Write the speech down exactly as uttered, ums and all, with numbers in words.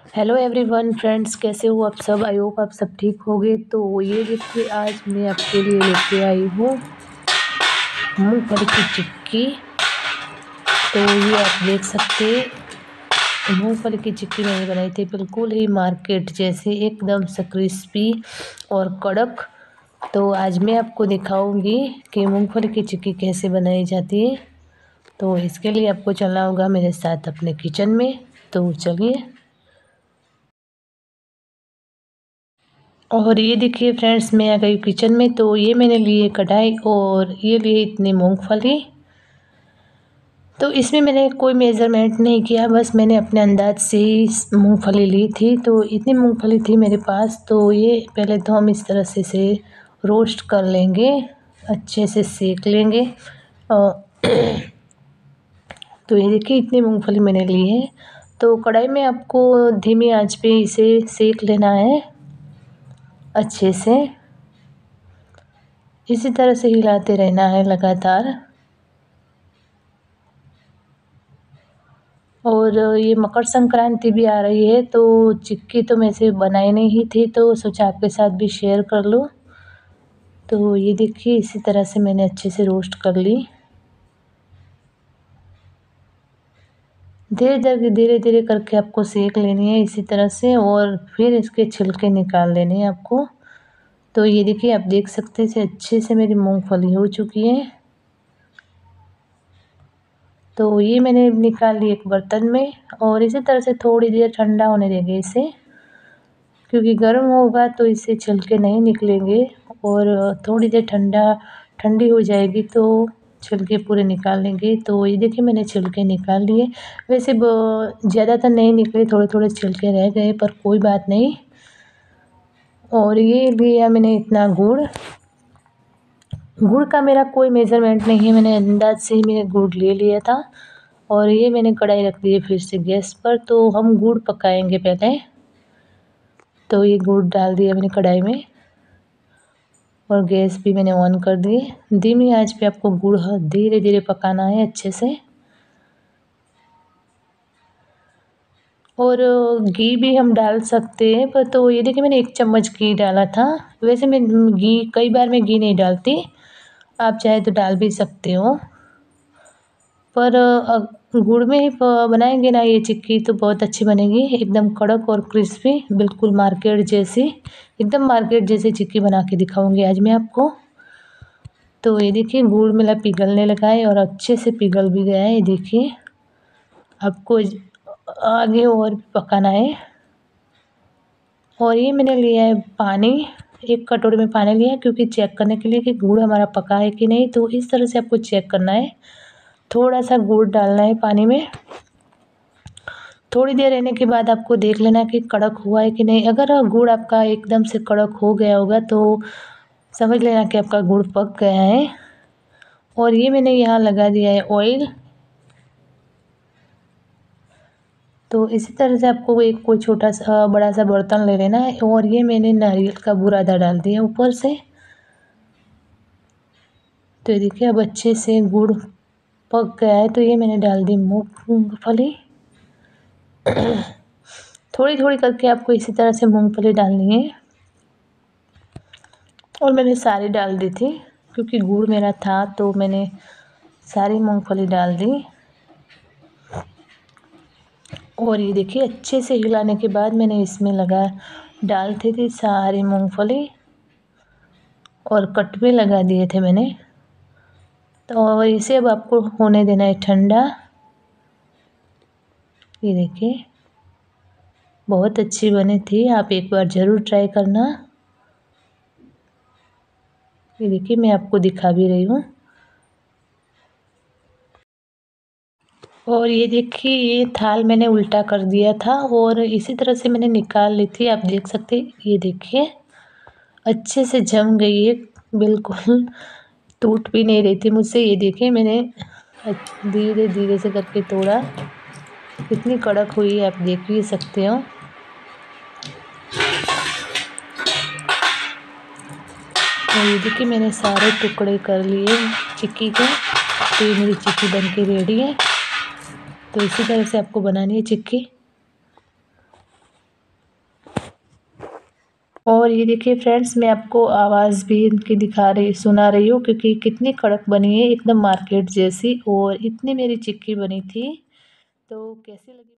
Hello everyone friends, कैसे हो आप सब। आई होप आप सब ठीक होंगे। तो ये देखिए, आज मैं आपके लिए लेके आई हूँ मूंगफली की चिक्की। तो ये आप देख सकते हैं, मूंगफली की चिक्की मैंने बनाई थी बिल्कुल ही मार्केट जैसे, एकदम से क्रिस्पी और कड़क। तो आज मैं आपको दिखाऊंगी कि मूंगफली की चिक्की कैसे बनाई जाती है। तो इसके लिए आपको चलना होगा मेरे साथ अपने किचन में। तो चलिए। और ये देखिए फ्रेंड्स, मैं आ गई किचन में। तो ये मैंने लिए कढ़ाई और ये लिए इतनी मूंगफली। तो इसमें मैंने कोई मेज़रमेंट नहीं किया, बस मैंने अपने अंदाज से ही मूंगफली ली थी। तो इतनी मूंगफली थी मेरे पास। तो ये पहले तो हम इस तरह से इसे रोस्ट कर लेंगे, अच्छे से सेक लेंगे। और तो ये देखिए, इतनी मूंगफली मैंने ली है। तो कढ़ाई में आपको धीमी आंच पे इसे सेक लेना है अच्छे से। इसी तरह से हिलाते रहना है लगातार। और ये मकर संक्रांति भी आ रही है, तो चिक्की तो मैं से बनाई नहीं थी, तो सोचा आपके साथ भी शेयर कर लूँ। तो ये देखिए, इसी तरह से मैंने अच्छे से रोस्ट कर ली। धीरे धीरे धीरे धीरे करके आपको सेक लेनी है इसी तरह से, और फिर इसके छिलके निकाल लेने हैं आपको। तो ये देखिए, आप देख सकते हैं अच्छे से मेरी मूंगफली हो चुकी है। तो ये मैंने निकाल ली एक बर्तन में, और इसी तरह से थोड़ी देर ठंडा होने देंगे इसे, क्योंकि गर्म होगा तो इससे छिलके नहीं निकलेंगे। और थोड़ी देर ठंडा ठंडी हो जाएगी तो छिलके पूरे निकाल लेंगे। तो ये देखिए, मैंने छिलके निकाल लिए। वैसे ज़्यादातर नहीं निकले, थोड़े थोड़े छिलके रह गए, पर कोई बात नहीं। और ये लिया मैंने इतना गुड़। गुड़ का मेरा कोई मेज़रमेंट नहीं है, मैंने अंदाज से ही मैंने गुड़ ले लिया था। और ये मैंने कढ़ाई रख दी है फिर से गैस पर। तो हम गुड़ पकाएंगे पहले। तो ये गुड़ डाल दिया मैंने कढ़ाई में, और गैस भी मैंने ऑन कर दी। धीमी आंच पे आपको गुड़ धीरे धीरे पकाना है अच्छे से। और घी भी हम डाल सकते हैं, पर तो ये देखिए, मैंने एक चम्मच घी डाला था। वैसे मैं घी कई बार मैं घी नहीं डालती, आप चाहे तो डाल भी सकते हो। पर गुड़ में ही बनाएंगे ना ये चिक्की, तो बहुत अच्छी बनेगी, एकदम कड़क और क्रिस्पी, बिल्कुल मार्केट जैसी। एकदम मार्केट जैसी चिक्की बना के दिखाऊंगी आज मैं आपको। तो ये देखिए, गुड़ मेरा पिघलने लगा है, और अच्छे से पिघल भी गया है। ये देखिए, आपको आगे और भी पकाना है। और ये मैंने लिया है पानी, एक कटोरी में पानी लिया है, क्योंकि चेक करने के लिए कि गुड़ हमारा पका है कि नहीं। तो इस तरह से आपको चेक करना है। थोड़ा सा गुड़ डालना है पानी में। थोड़ी देर रहने के बाद आपको देख लेना कि कड़क हुआ है कि नहीं। अगर गुड़ आपका एकदम से कड़क हो गया होगा तो समझ लेना कि आपका गुड़ पक गया है। और ये मैंने यहाँ लगा दिया है ऑयल। तो इसी तरह से आपको एक कोई छोटा सा बड़ा सा बर्तन ले लेना है, और ये मैंने नारियल का बुरादा डाल दिया ऊपर से। तो ये देखिए, अब अच्छे से गुड़ पक गया है। तो ये मैंने डाल दी मूंगफली। थोड़ी थोड़ी करके आपको इसी तरह से मूंगफली डालनी है। और मैंने सारी डाल दी थी, क्योंकि गुड़ मेरा था, तो मैंने सारी मूंगफली डाल दी। और ये देखिए, अच्छे से हिलाने के बाद मैंने इसमें लगा डालती थी सारी मूंगफली, और कट में लगा दिए थे मैंने। तो इसे अब आपको होने देना है ठंडा। ये देखिए, बहुत अच्छी बनी थी, आप एक बार ज़रूर ट्राई करना। ये देखिए, मैं आपको दिखा भी रही हूँ। और ये देखिए, ये थाल मैंने उल्टा कर दिया था, और इसी तरह से मैंने निकाल ली थी। आप देख सकते हैं, ये देखिए अच्छे से जम गई है, बिल्कुल टूट भी नहीं रही थी मुझसे। ये देखिए, मैंने धीरे धीरे से करके तोड़ा, कितनी कड़क हुई है आप देख भी सकते हो। और ये देखिए, मैंने सारे टुकड़े कर लिए चिक्की के। तो ये मेरी चिक्की बन के रेडी है। तो इसी तरह से आपको बनानी है चिक्की। और ये देखिए फ्रेंड्स, मैं आपको आवाज़ भी इनकी दिखा रही सुना रही हूँ, क्योंकि कितनी कड़क बनी है, एकदम मार्केट जैसी। और इतनी मेरी चिक्की बनी थी, तो कैसी लगी।